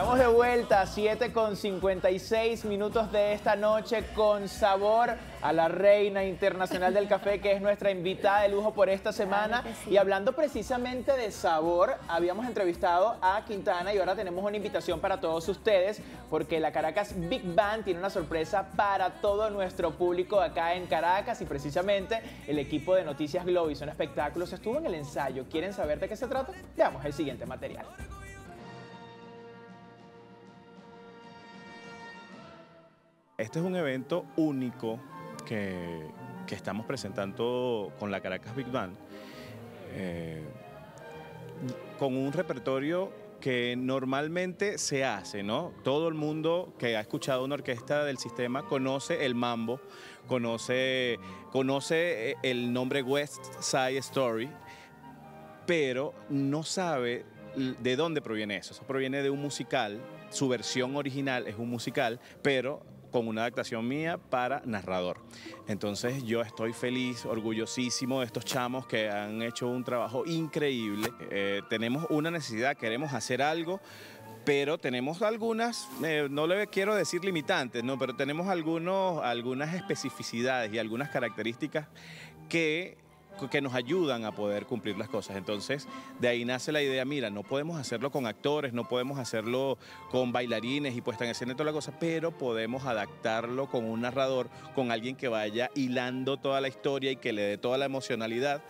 Estamos de vuelta, 7:56 minutos de esta noche, con sabor a la reina internacional del café, que es nuestra invitada de lujo por esta semana. Claro sí. Y hablando precisamente de sabor, habíamos entrevistado a Quintana y ahora tenemos una invitación para todos ustedes, porque la Caracas Big Band tiene una sorpresa para todo nuestro público acá en Caracas, y precisamente el equipo de Noticias Globovisión Espectáculos estuvo en el ensayo. ¿Quieren saber de qué se trata? Veamos el siguiente material. Este es un evento único que estamos presentando con la Caracas Big Band, con un repertorio que normalmente se hace, ¿no? Todo el mundo que ha escuchado una orquesta del sistema conoce el mambo, conoce el nombre West Side Story, pero no sabe de dónde proviene eso. Eso proviene de un musical, su versión original es un musical, pero con una adaptación mía para narrador. Entonces yo estoy feliz, orgullosísimo de estos chamos que han hecho un trabajo increíble. Tenemos una necesidad, queremos hacer algo, pero tenemos algunas, no le quiero decir limitantes, ¿no? Pero tenemos algunas especificidades y algunas características que nos ayudan a poder cumplir las cosas. Entonces, de ahí nace la idea, mira, no podemos hacerlo con actores, no podemos hacerlo con bailarines y puesta en escena y toda la cosa, pero podemos adaptarlo con un narrador, con alguien que vaya hilando toda la historia y que le dé toda la emocionalidad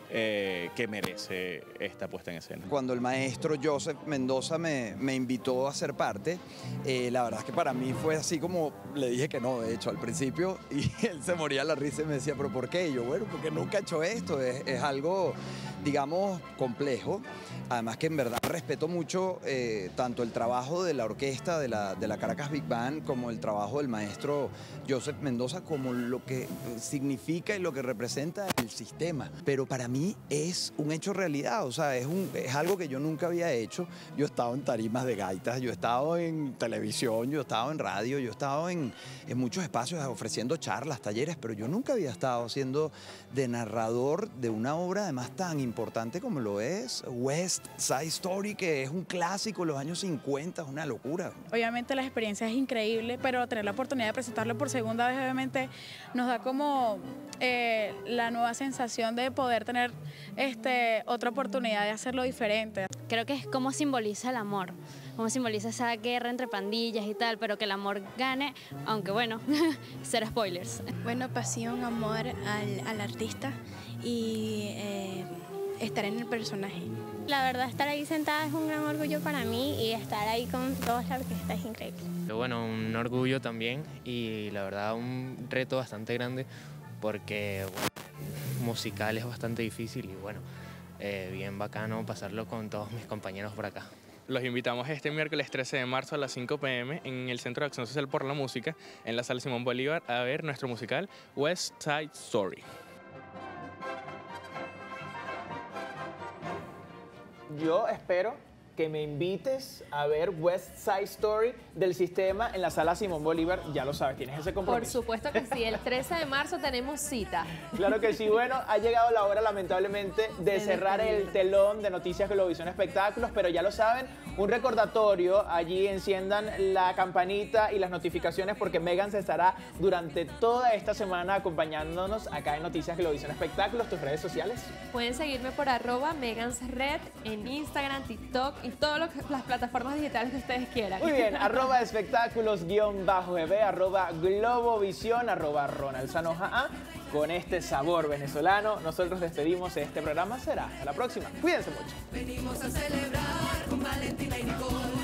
que merece esta puesta en escena. Cuando el maestro Joseph Mendoza me invitó a ser parte, la verdad es que para mí fue así como, le dije que no, de hecho, al principio, y él se moría la risa y me decía, ¿pero por qué? Y yo, bueno, porque nunca he hecho esto, es algo, digamos, complejo. Además que en verdad respeto mucho tanto el trabajo de la orquesta de la Caracas Big Band como el trabajo del maestro Joseph Mendoza, como lo que significa y lo que representa el sistema. Pero para mí es un hecho realidad, o sea, es algo que yo nunca había hecho. Yo he estado en tarimas de gaitas, yo he estado en televisión, yo he estado en radio, yo he estado en muchos espacios ofreciendo charlas, talleres, pero yo nunca había estado siendo de narrador de una obra además tan importante como lo es West Side Story, que es un clásico de los años 50, es una locura. Obviamente la experiencia es increíble, pero tener la oportunidad de presentarlo por segunda vez obviamente nos da como la nueva sensación de poder tener otra oportunidad de hacerlo diferente. Creo que es como simboliza el amor, como simboliza esa guerra entre pandillas y tal, pero que el amor gane, aunque bueno, cero spoilers. Bueno, pasión, amor al artista y estar en el personaje. La verdad, estar ahí sentada es un gran orgullo para mí y estar ahí con toda la orquesta es increíble. Bueno, un orgullo también y la verdad un reto bastante grande porque bueno, musical es bastante difícil y bueno, bien bacano pasarlo con todos mis compañeros por acá. Los invitamos este miércoles 13 de marzo a las 5 p.m. en el Centro de Acción Social por la Música, en la Sala Simón Bolívar, a ver nuestro musical West Side Story. Yo espero que me invites a ver West Side Story del sistema en la Sala Simón Bolívar. Ya lo sabes, tienes ese compromiso. Por supuesto que sí, el 13 de marzo tenemos cita. Claro que sí. Bueno, ha llegado la hora lamentablemente de cerrar el telón de Noticias Globovisión Espectáculos, pero ya lo saben, un recordatorio, allí enciendan la campanita y las notificaciones porque Megan se estará durante toda esta semana acompañándonos acá en Noticias Globovisión Espectáculos. ¿Tus redes sociales? Pueden seguirme por @megansred en Instagram, TikTok y todas las plataformas digitales que ustedes quieran. Muy bien, @espectáculos_eb, @globovisión, @ronaldsanoja. Con este sabor venezolano, nosotros despedimos este programa. Será hasta la próxima. Cuídense mucho. Venimos a celebrar con Valentina y Nicole.